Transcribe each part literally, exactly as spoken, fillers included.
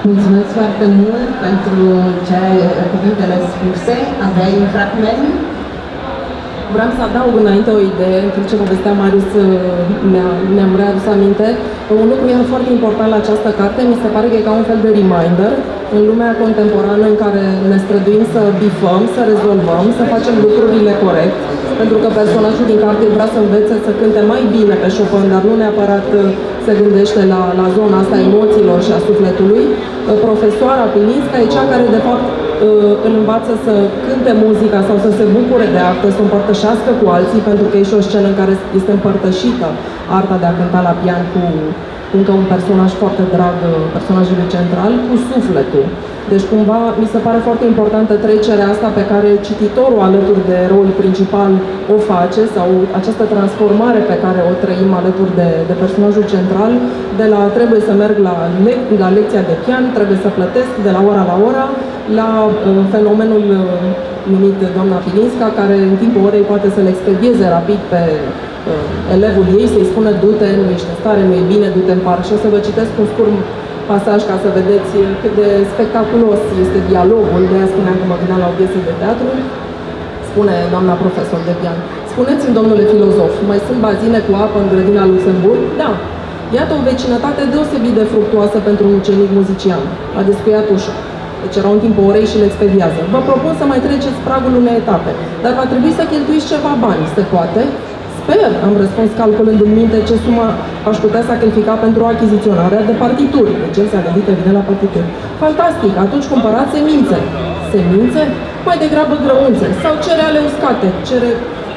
Mulțumesc foarte mult pentru ce cuvintele spuse. Aveai un fragment? Vreau să adaug înainte o idee, în timp ce povestea Marius mi-am readus aminte. Un lucru iar foarte important la această carte, mi se pare că e ca un fel de reminder în lumea contemporană în care ne străduim să bifăm, să rezolvăm, să facem lucrurile corect, pentru că personajul din carte vrea să învețe să cânte mai bine pe Chopin, dar nu neapărat se gândește la, la zona asta a emoțiilor și a sufletului. Profesoara Pilinska e cea care de fapt îl învață să cânte muzica sau să se bucure de artă, să o împărtășească cu alții, pentru că e și o scenă în care este împărtășită arta de a cânta la pian cu încă un personaj foarte drag, personajului central, cu sufletul. Deci cumva mi se pare foarte importantă trecerea asta pe care cititorul alături de eroul principal o face, sau această transformare pe care o trăim alături de, de personajul central, de la trebuie să merg la, le la lecția de pian, trebuie să plătesc de la ora la ora, la uh, fenomenul uh, numit doamna Pilinska, care în timpul orei poate să le expedieze rapid pe uh, elevul ei, să-i spună du-te, nu ești în stare, nu e bine, du-te în parc. Și o să vă citesc un scurt pasaj ca să vedeți cât de spectaculos este dialogul. De-aia spuneam că mă gândeam la o piesă de teatru. Spune doamna profesor de pian: spuneți-mi, domnule filozof, mai sunt bazine cu apă în grădina Luxemburg? Da. Iată o vecinătate deosebit de fructuoasă pentru un ucenic muzician. A descuiat ușa. Deci era un timp orei și le expediază. Vă propun să mai treceți pragul unei etape, dar va trebui să cheltuiți ceva bani. Se poate? Sper, am răspuns calculând în minte ce sumă aș putea sacrifica pentru achiziționarea de partituri. Deci el s-a gândit evident la partituri. Fantastic, atunci cumpărați semințe. Semințe? Mai degrabă grăunțe sau cereale uscate, cere...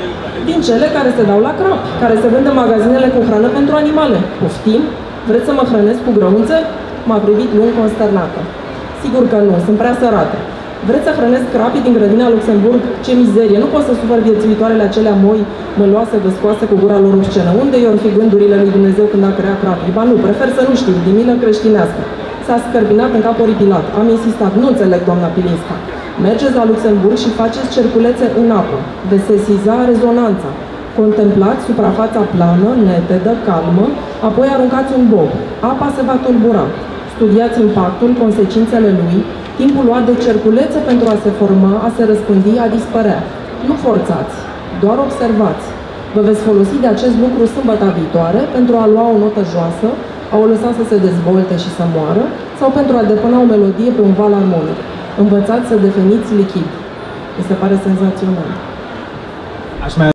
din cele care se dau la crap, care se vând în magazinele cu hrană pentru animale. Poftim? Vreți să mă hrănesc cu grăunțe? M-a privit lung consternată. Sigur că nu, sunt prea sărate. Vreți să hrănesc crapii din grădina Luxemburg? Ce mizerie! Nu pot să sufăr viețuitoarele acelea moi măloase, văscoase cu gura lor obscenă. Unde i-or fi gândurile lui Dumnezeu când a creat crapii? Ba nu, prefer să nu știu, din milă creștinească. S-a scărbinat în cap oripilat. Am insistat: nu înțeleg, doamna Pilinska. Mergeți la Luxemburg și faceți cerculețe în apă. Veți sesiza rezonanța. Contemplați suprafața plană, netedă, calmă, apoi aruncați un bob. Apa se va tulbura. Studiați impactul, consecințele lui, timpul luat de cerculețe pentru a se forma, a se răspândi, a dispărea. Nu forțați, doar observați. Vă veți folosi de acest lucru sâmbăta viitoare pentru a lua o notă joasă, a o lăsa să se dezvolte și să moară, sau pentru a depuna o melodie pe un val armonic. Învățați să deveniți lichid. Mi se pare senzațional.